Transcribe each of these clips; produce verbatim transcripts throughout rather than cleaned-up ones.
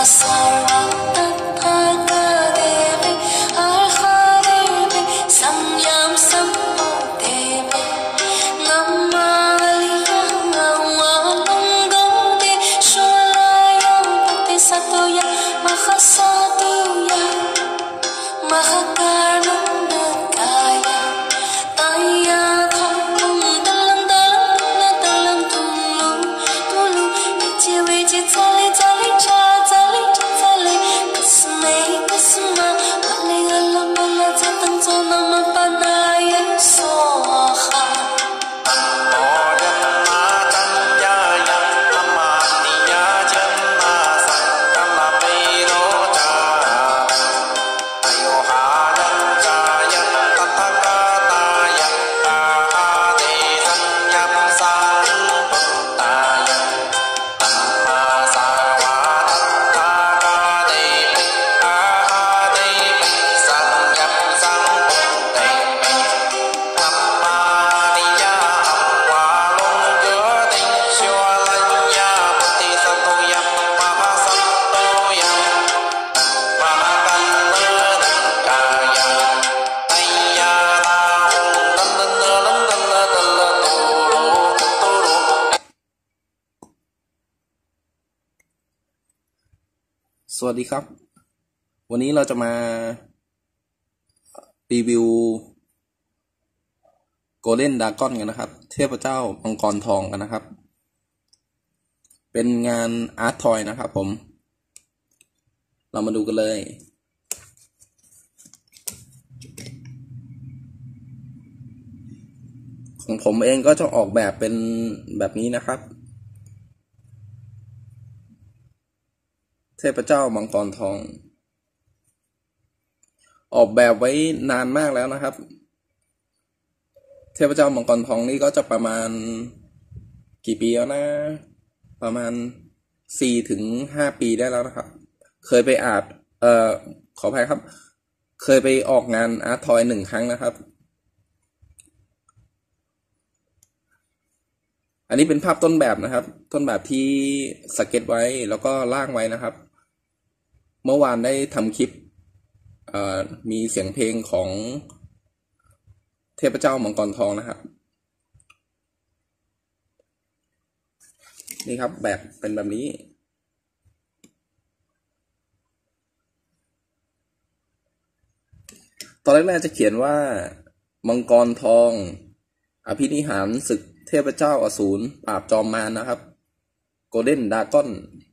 สวัสดีครับวันนี้เราจะมารีวิว Golden Dragon กันนะครับเทพเจ้ามังกรทองกันนะครับเป็นงานอาร์ตทอยนะครับผมเรามาดูกันเลยของผมเองก็จะออกแบบเป็นแบบนี้นะครับเทพเจ้ามังกรทองออกแบบไว้นานมากแล้วนะครับเทพเจ้ามังกรทองนี่ก็จะประมาณกี่ปีแล้วนะประมาณสี่ถึงห้าปีได้แล้วนะครับเคยไปอ่านเอ่อขออภัยครับเคยไปออกงานอาร์ตทอยหนึ่งครั้งนะครับอันนี้เป็นภาพต้นแบบนะครับต้นแบบที่สเก็ตไว้แล้วก็ร่างไว้นะครับเมื่อวานได้ทำคลิปมีเสียงเพลงของเทพเจ้ามังกรทองนะครับนี่ครับแบบเป็นแบบนี้ตอนแรกๆจะเขียนว่ามังกรทองอภินิหารศึกเทพเจ้าอสูรปราบจอมมารนะครับ Golden Dragon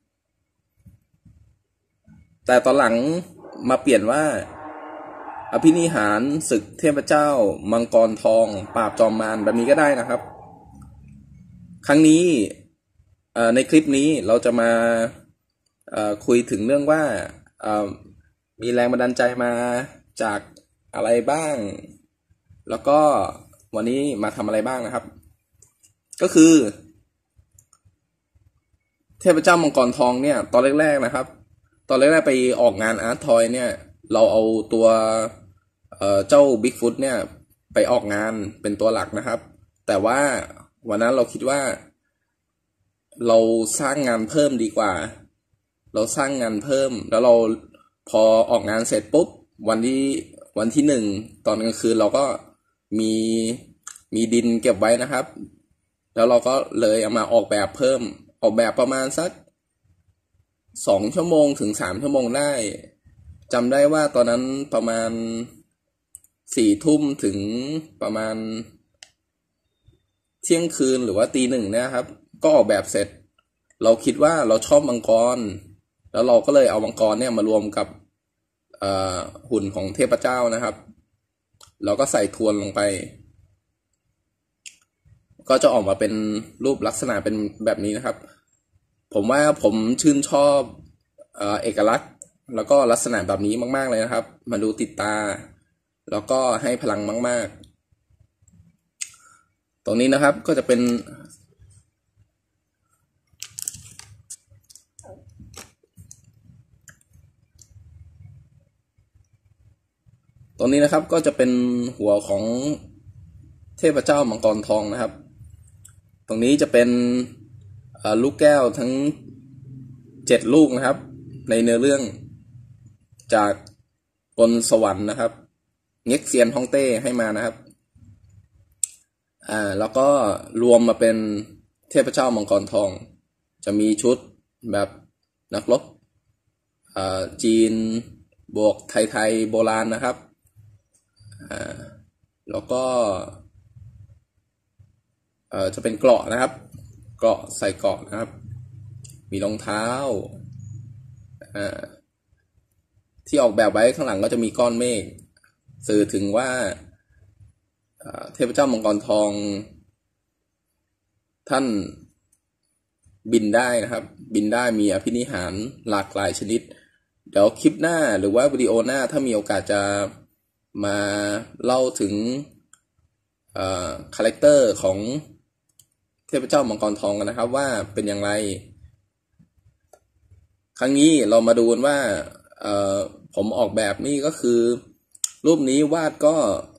แต่ตอนหลังมาเปลี่ยนว่าอภินิหารศึกเทพเจ้ามังกรทองปราบจอมมารแบบนี้ก็ได้นะครับครั้งนี้ในคลิปนี้เราจะมาคุยถึงเรื่องว่ามีแรงบันดาลใจมาจากอะไรบ้างแล้วก็วันนี้มาทำอะไรบ้างนะครับก็คือเทพเจ้ามังกรทองเนี่ยตอนแรกๆนะครับตอนแรกๆไปออกงานอาร์ตทอยเนี่ยเราเอาตัวเอ่อเจ้าบิ๊กฟุตเนี่ยไปออกงานเป็นตัวหลักนะครับแต่ว่าวันนั้นเราคิดว่าเราสร้างงานเพิ่มดีกว่าเราสร้างงานเพิ่มแล้วเราพอออกงานเสร็จปุ๊บวันที่วันที่หนึ่งตอนกลางคืนเราก็มีมีดินเก็บไว้นะครับแล้วเราก็เลยเอามาออกแบบเพิ่มออกแบบประมาณสักสองชั่วโมงถึงสามชั่วโมงได้จำได้ว่าตอนนั้นประมาณสี่ทุ่มถึงประมาณเที่ยงคืนหรือว่าตีหนึ่งนะครับก็ออกแบบเสร็จเราคิดว่าเราชอบมังกรแล้วเราก็เลยเอามังกรเนี่ยมารวมกับหุ่นของเทพเจ้านะครับเราก็ใส่ทวนลงไปก็จะออกมาเป็นรูปลักษณะเป็นแบบนี้นะครับผมว่าผมชื่นชอบเอ่อเอกลักษณ์แล้วก็ลักษณะแบบนี้มากๆเลยนะครับมาดูติดตาแล้วก็ให้พลังมากๆตรงนี้นะครับก็จะเป็นตรงนี้นะครับก็จะเป็นหัวของเทพเจ้ามังกรทองนะครับตรงนี้จะเป็นลูกแก้วทั้งเจ็ดลูกนะครับในเนื้อเรื่องจากบนสวรรค์นะครับเง็กเซียนฮ่องเต้ให้มานะครับอ่าแล้วก็รวมมาเป็นเทพเจ้ามังกรทองจะมีชุดแบบนักรบอ่าจีนบวกไทยๆโบราณนะครับอ่าแล้วก็เอ่อจะเป็นเกราะนะครับเกราะใส่เกราะนะครับมีรองเท้าอ่าที่ออกแบบไว้ข้างหลังก็จะมีก้อนเมฆสื่อถึงว่าเทพเจ้ามังกรทองท่านบินได้นะครับบินได้มีอภินิหารหลากหลายชนิดเดี๋ยวคลิปหน้าหรือว่าวิดีโอหน้าถ้ามีโอกาสจะมาเล่าถึงคาแรคเตอร์ของเทพเจ้ามังกรทองกันนะครับว่าเป็นอย่างไรครั้งนี้เรามาดูกันว่าผมออกแบบนี่ก็คือรูปนี้วาดก็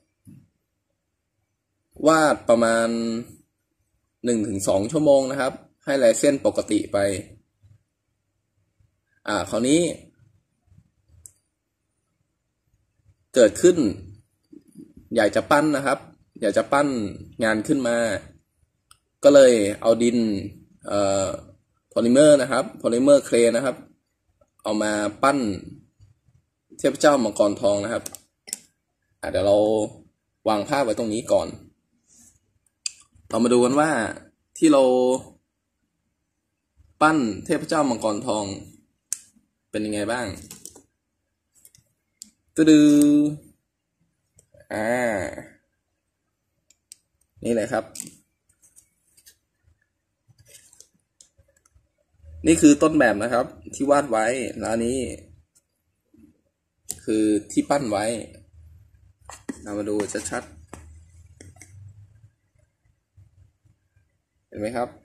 วาดประมาณ หนึ่งถึงสอง ชั่วโมงนะครับให้ลายเส้นปกติไปอ่าคราวนี้เกิดขึ้นอยากจะปั้นนะครับอยากจะปั้นงานขึ้นมาก็เลยเอาดินเอ่อโพลิเมอร์นะครับโพลิเมอร์เคลนะครับเอามาปั้นเทพเจ้ามังกรทองนะครับอ่ะเดี๋ยวเราวางภาพไว้ตรงนี้ก่อนเรามาดูกันว่าที่เราปั้นเทพเจ้ามังกรทองเป็นยังไงบ้างตืดอ่านี่เลยครับนี่คือต้นแบบนะครับที่วาดไว้แล้วนี้คือที่ปั้นไว้เรามาดูชัดๆเห็นไหมครับ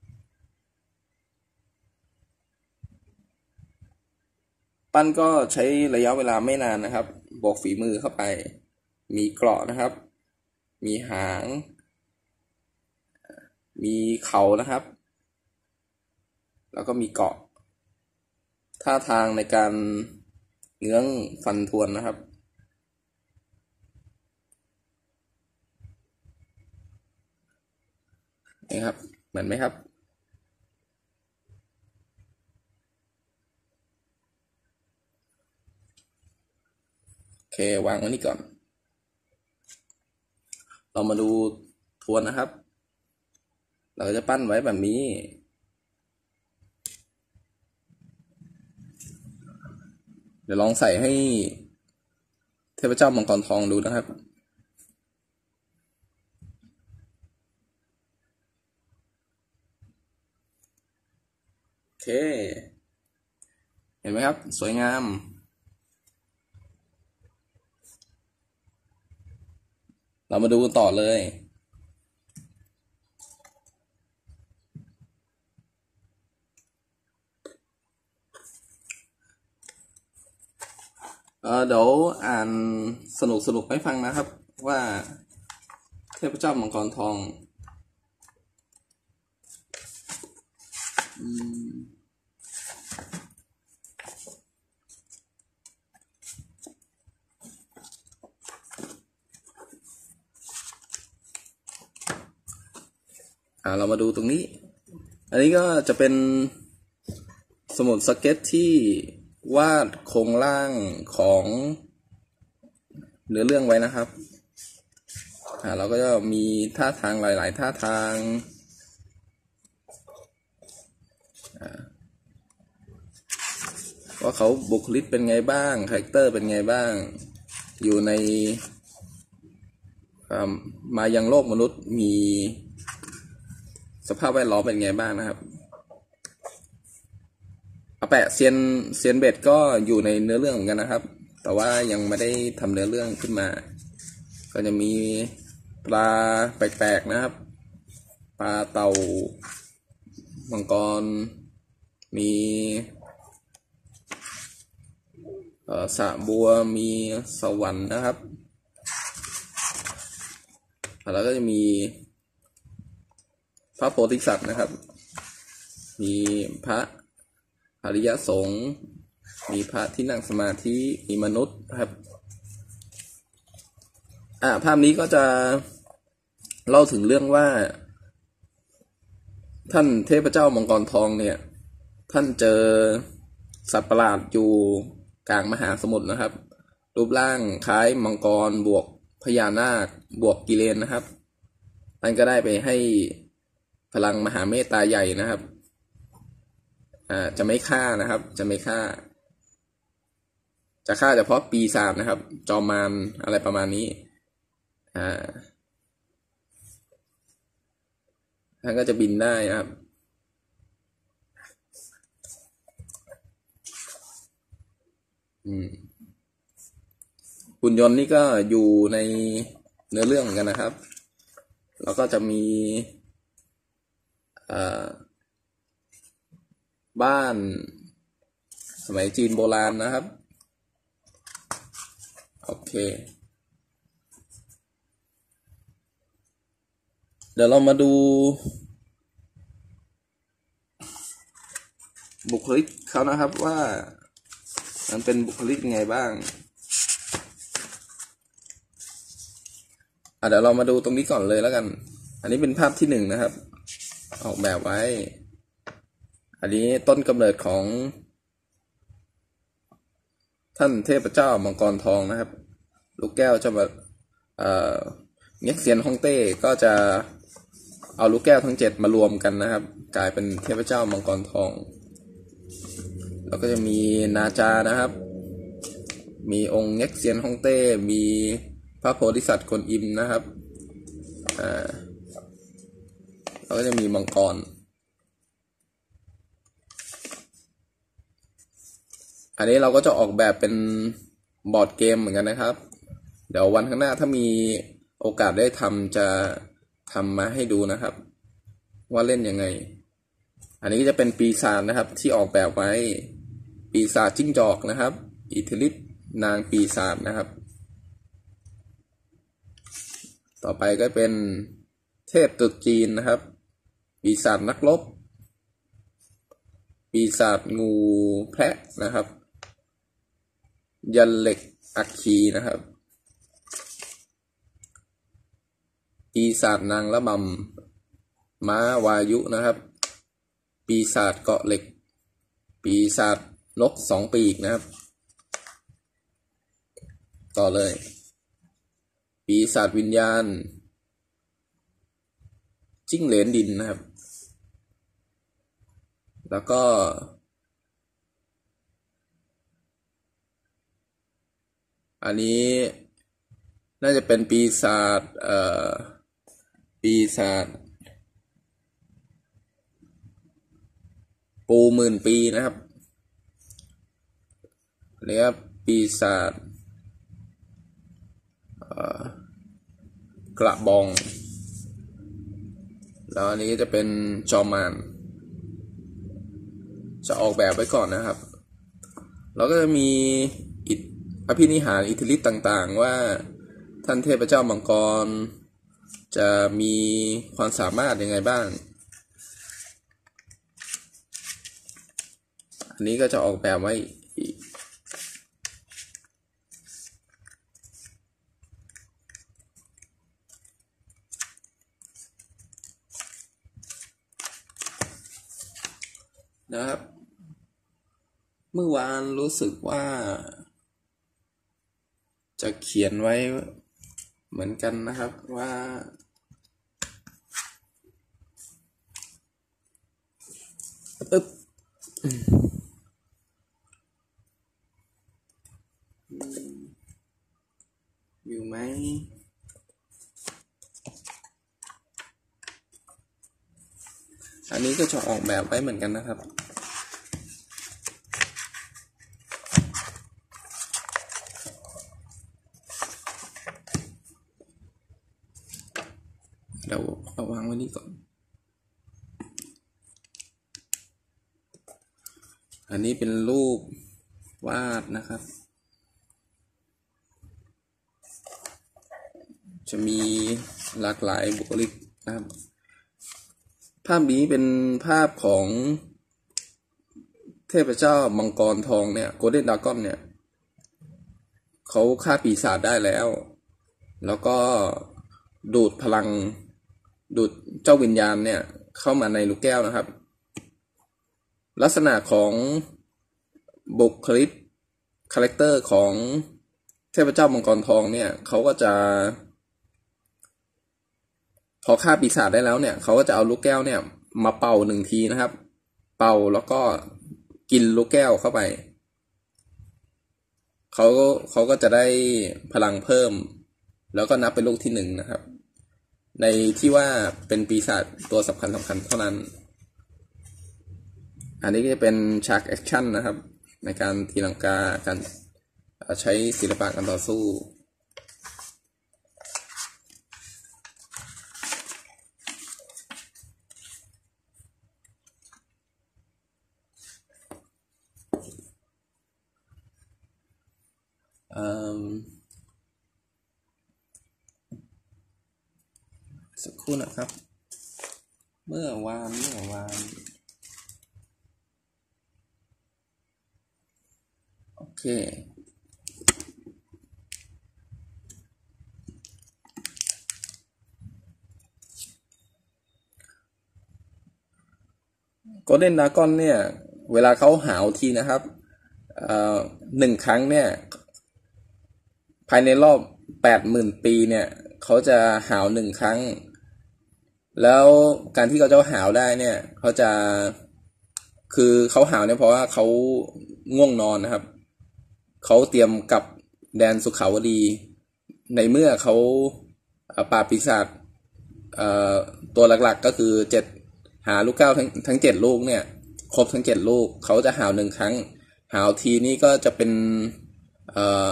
ปั้นก็ใช้ระยะเวลาไม่นานนะครับบวกฝีมือเข้าไปมีเกราะนะครับมีหางมีเขานะครับแล้วก็มีเกาะท่าทางในการเงื้องฟันทวนนะครับนี่ครับเหมือนไหมครับโอเควางไว้นี่ก่อนเรามาดูทวนนะครับเราจะปั้นไว้แบบนี้เดี๋ยวลองใส่ให้เทพเจ้ามังกรทองดูนะครับโอเคเห็นไหมครับสวยงามเรามาดูกันต่อเลยเออเดี๋ยวอ่านสนุกสนุกให้ฟังนะครับว่าเทพเจ้ามังกรทองอืมอ่าเรามาดูตรงนี้อันนี้ก็จะเป็นสมุดสเก็ตที่วาดโครงร่างของเนื้อเรื่องไว้นะครับอ่าเราก็จะมีท่าทางหลายๆท่าทางว่าเขาบุคลิกเป็นไงบ้างคาแรคเตอร์เป็นไงบ้างอยู่ในมายังโลกมนุษย์มีสภาพแวดล้อมเป็นไงบ้างนะครับอาแปะเซียนเซียนเบ็ดก็อยู่ในเนื้อเรื่องเหมือนกันนะครับแต่ว่ายังไม่ได้ทำเนื้อเรื่องขึ้นมาก็จะมีปลาแปลกๆนะครับปลาเต่ามังกรมีสระบัวมีสวรรค์นะครับแล้วก็จะมีพระโพธิสัตว์นะครับมีพระอริยสงฆ์มีพระที่นั่งสมาธิมีมนุษย์ครับอ่าภาพนี้ก็จะเล่าถึงเรื่องว่าท่านเทพเจ้ามังกรทองเนี่ยท่านเจอสัตว์ประหลาดอยู่กลางมหาสมุทรนะครับรูปร่างคล้ายมังกรบวกพญานาคบวกกิเลนนะครับท่านก็ได้ไปให้พลังมหาเมตตาใหญ่นะครับอ่าจะไม่ฆ่านะครับจะไม่ฆ่าจะฆ่าเฉพาะปีศาจนะครับจอมมารอะไรประมาณนี้อ่าท่านก็จะบินได้นะครับอืมหุ่นยนต์นี่ก็อยู่ในเนื้อเรื่องเหมือนกันนะครับแล้วก็จะมีอ่าบ้านสมัยจีนโบราณนะครับโอเคเดี๋ยวเรามาดูบุคลิกเขานะครับว่ามันเป็นบุคลิกยังไงบ้างอ่ะเดี๋ยวเรามาดูตรงนี้ก่อนเลยแล้วกันอันนี้เป็นภาพที่หนึ่งนะครับออกแบบไว้อันนี้ต้นกำเนิดของท่านเทพเจ้ามังกรทองนะครับลูกแก้วจะมาเอ่อเง็กเซียนฮ่องเต้ก็จะเอาลูกแก้วทั้งเจ็ดมารวมกันนะครับกลายเป็นเทพเจ้ามังกรทองแล้วก็จะมีนาจานะครับมีองค์เง็กเซียนฮ่องเต้มีพระโพธิสัตว์กวนอิมนะครับอ่าแล้วก็จะมีมังกรอันนี้เราก็จะออกแบบเป็นบอร์ดเกมเหมือนกันนะครับเดี๋ยววันข้างหน้าถ้ามีโอกาสได้ทำจะทำมาให้ดูนะครับว่าเล่นยังไงอันนี้จะเป็นปีศาจนะครับที่ออกแบบไว้ปีศาจจิ้งจอกนะครับอิทธิฤทธิ์นางปีศาจนะครับต่อไปก็เป็นเทพตรุษจีนนะครับปีศาจนักรบปีศาจงูแพะนะครับยันเหล็กอัคคีนะครับปีศาจนางละบำม้าวายุนะครับปีศาจเกาะเหล็กปีศาจนกสองปีกนะครับต่อเลยปีศาจวิญญาณจิ้งเหลนดินนะครับแล้วก็อันนี้น่าจะเป็นปีศาจเอ่อปีศาจปูหมื่นปีนะครับเรียกปีศาจกระบองแล้วอันนี้จะเป็นจอมมารจะออกแบบไว้ก่อนนะครับแล้วก็จะมีอิทธิอภินิหารอิทธิฤทธิ์ต่างๆว่าท่านเทพเจ้ามังกรจะมีความสามารถยังไงบ้างอันนี้ก็จะออกแบบไว้อีกนะครับเมื่อวานรู้สึกว่าจะเขียนไว้เหมือนกันนะครับว่าปึ๊บอยู่ไหมอันนี้ก็จะออกแบบไว้เหมือนกันนะครับเดี๋ยวเอาวางไว้นี่ก่อนอันนี้เป็นรูปวาดนะครับจะมีหลากหลายบุคลิกนะครับภาพนี้เป็นภาพของเทพเจ้ามังกรทองเนี่ยโกลเด้นดากอนเนี่ยเขาฆ่าปีศาจได้แล้วแล้วก็ดูดพลังดูดเจ้าวิญญาณเนี่ยเข้ามาในลูกแก้วนะครับลักษณะของบุคลิกคาแรคเตอร์ของเทพเจ้ามังกรทองเนี่ยเขาก็จะพอฆ่าปีศาจได้แล้วเนี่ยเขาก็จะเอาลูกแก้วเนี่ยมาเป่าหนึ่งทีนะครับเป่าแล้วก็กินลูกแก้วเข้าไปเขาเขาก็จะได้พลังเพิ่มแล้วก็นับเป็นลูกที่หนึ่งนะครับในที่ว่าเป็นปีศาจตัวสำคัญสำคัญเท่านั้นอันนี้ก็จะเป็นฉากแอคชั่นนะครับในการตีลังกาการใช้ศิลปะการต่อสู้สักครู่นะครับเมื่อวานเมื่อวานโอเคโกลเด้นดากอนเนี่ยเวลาเขาหาวทีนะครับหนึ่งครั้งเนี่ยภายในรอบแปดหมื่นปีเนี่ยเขาจะหาวหนึ่งครั้งแล้วการที่เขาจะหาวได้เนี่ยเขาจะคือเขาหาวเนี่ยเพราะว่าเขาง่วงนอนนะครับเขาเตรียมกับแดนสุขาวดีในเมื่อเขาปราบปีศาจตัวหลักๆก็คือเจ็ดหาลูกแก้วทั้งทั้งเจ็ดลูกเนี่ยครบทั้งเจ็ดลูกเขาจะหาวหนึ่งครั้งหาวทีนี้ก็จะเป็นเอ่อ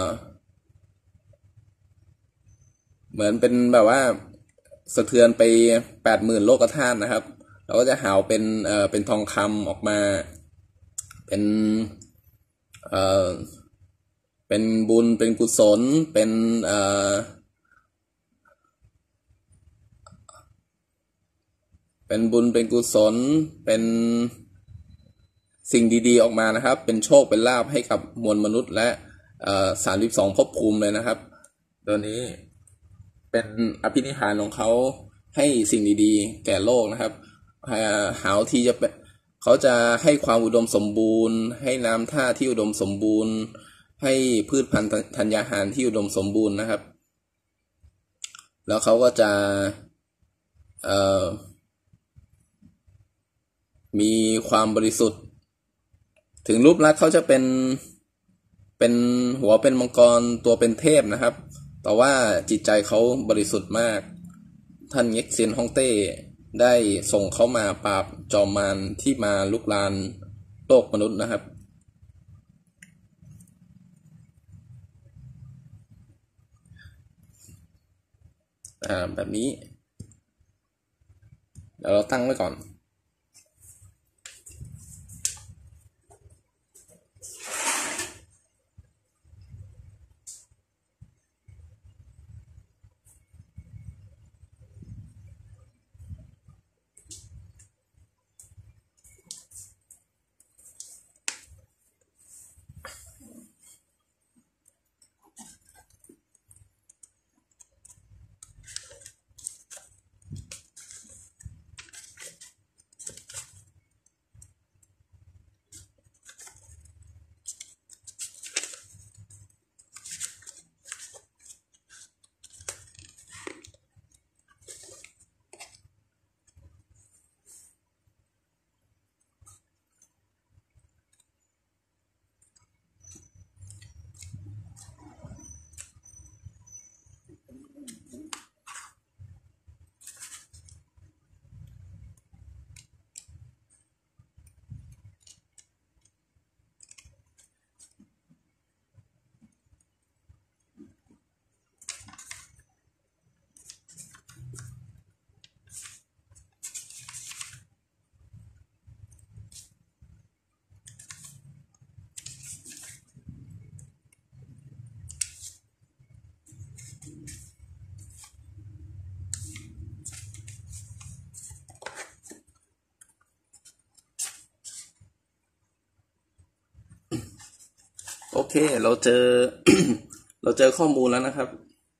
เหมือนเป็นแบบว่าสะเทือนไปแปดหมื่นโลกธาตุนะครับเราก็จะหาวเป็นเอ่อเป็นทองคำออกมาเป็นเอ่อเป็นบุญเป็นกุศลเป็นเอ่อเป็นบุญเป็นกุศลเป็นสิ่งดีๆออกมานะครับเป็นโชคเป็นลาภให้กับมวลมนุษย์และสามสิบสองภพภูมิเลยนะครับตัวนี้เป็นอภินิหารของเขาให้สิ่งดีๆแก่โลกนะครับหาวทีจะเป็นเขาจะให้ความอุดมสมบูรณ์ให้น้ำท่าที่อุดมสมบูรณ์ให้พืชพันธุ์ธัญญาหารที่อุดมสมบูรณ์นะครับแล้วเขาก็จะเอ่อมีความบริสุทธิ์ถึงรูปลักษณ์เขาจะเป็นเป็นหัวเป็นมังกรตัวเป็นเทพนะครับแต่ว่าจิตใจเขาบริสุทธิ์มากท่านเง็กเซียนฮ่องเต้ได้ส่งเขามาปราบจอมมารที่มาลุกลานโลกมนุษย์นะครับอ่าแบบนี้เดี๋ยวเราตั้งไว้ก่อนโอเคเราเจอ เราเจอข้อมูลแล้วนะครับ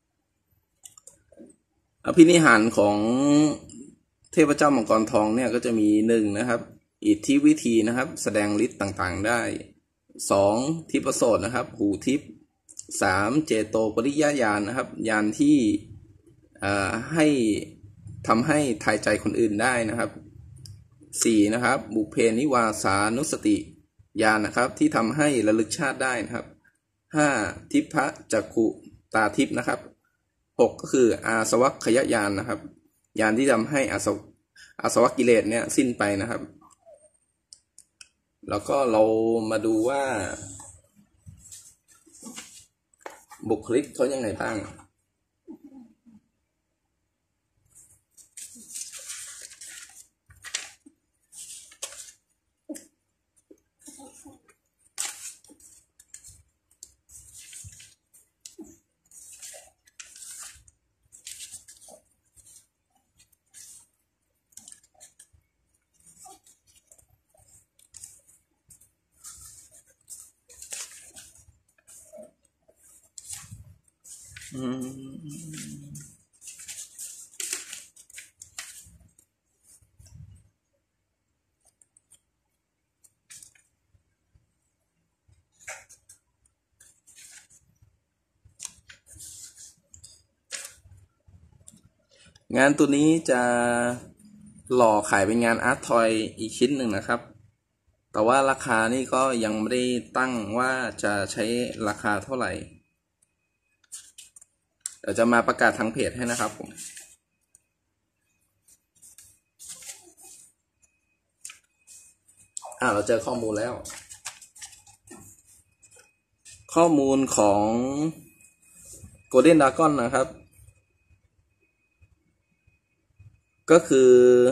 อภินิหารของเทพเจ้ามังกรทองเนี่ยก็จะมีหนึ่งนะครับอิทธิวิธีนะครับแสดงฤทธิ์ต่างๆได้สองทิพโสตนะครับหูทิพสามเจโตปริยญาณนะครับญาณที่ให้ทำให้ทายใจคนอื่นได้นะครับสี่นะครับบุพเพนิวาสานุสติญาณนะครับที่ทำให้ระลึกชาติได้นะครับห้าทิพจักขุตาทิพนะครับหกก็คืออาสวัคยญาณนะครับญาณที่ทำให้อาสอาสวัคกิเลสเนี่ยสิ้นไปนะครับแล้วก็เรามาดูว่าบุคลิกเขายังไงบ้างงานตัวนี้จะหล่อขายเป็นงานอาร์ตทอยอีกชิ้นหนึ่งนะครับแต่ว่าราคานี่ก็ยังไม่ได้ตั้งว่าจะใช้ราคาเท่าไหร่เดี๋ยวจะมาประกาศทางเพจให้นะครับผมอ่าเราเจอข้อมูลแล้วข้อมูลของ Golden Dragon นะครับก็คือ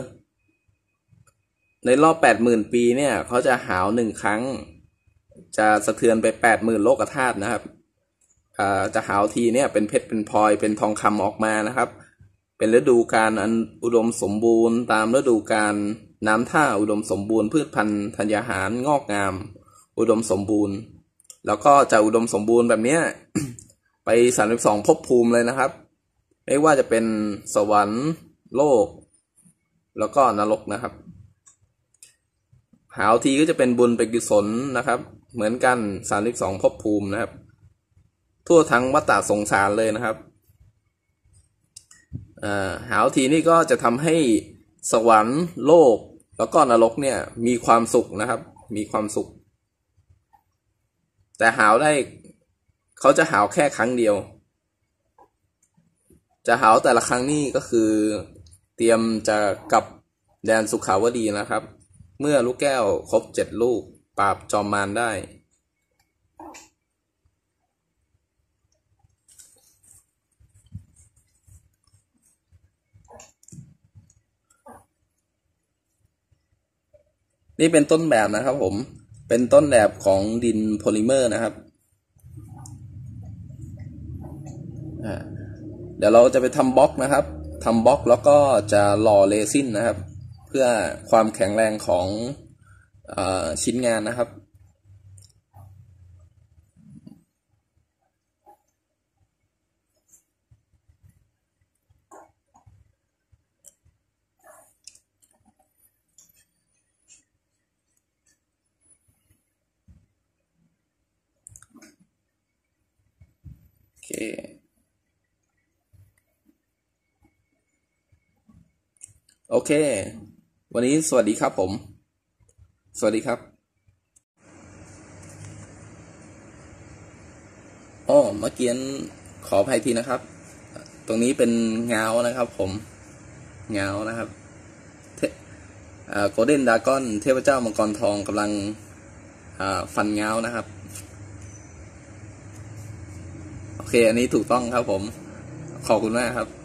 ในรอบ แปดหมื่น ปีเนี่ยเขาจะหาวหนึ่งครั้งจะสะเทือนไป แปดหมื่น โลกธาตุนะครับอ่าจะหาวทีเนี่ยเป็นเพชรเป็นพลอยเป็นทองคำออกมานะครับเป็นฤดูกาลอันอุดมสมบูรณ์ตามฤดูกาลน้ำท่าอุดมสมบูรณ์พืชพันธุ์ธัญญาหารงอกงามอุดมสมบูรณ์แล้วก็จะอุดมสมบูรณ์แบบนี้ ไปสามสิบสองภพภูมิเลยนะครับไม่ว่าจะเป็นสวรรค์โลกแล้วก็นรกนะครับหาวทีก็จะเป็นบุญเป็นกุศลนะครับเหมือนกันสามสิบสองภพภูมินะครับทั่วทั้งวัฏสงสารเลยนะครับอ่าหาวทีนี่ก็จะทำให้สวรรค์โลกแล้วก็นรกเนี่ยมีความสุขนะครับมีความสุขแต่หาวได้เขาจะหาวแค่ครั้งเดียวจะหาวแต่ละครั้งนี่ก็คือเตรียมจะกลับแดนสุขาวดีนะครับเมื่อลูกแก้วครบเจ็ดลูกปราบจอมมารได้นี่เป็นต้นแบบนะครับผมเป็นต้นแบบของดินโพลิเมอร์นะครับเดี๋ยวเราจะไปทำบล็อกนะครับทำบล็อกแล้วก็จะหล่อเรซินนะครับเพื่อความแข็งแรงของเอ่อชิ้นงานนะครับโอเคโอเควันนี้สวัสดีครับผมสวัสดีครับอ๋อเมื่อกี้ขออภัยทีนะครับตรงนี้เป็นเงานะครับผมเงานะครับโกลเด้นดราก้อนเทพเจ้ามังกรทองกำลังฟันเงานะครับโอเคอันนี้ถูกต้องครับผมขอบคุณมากครับ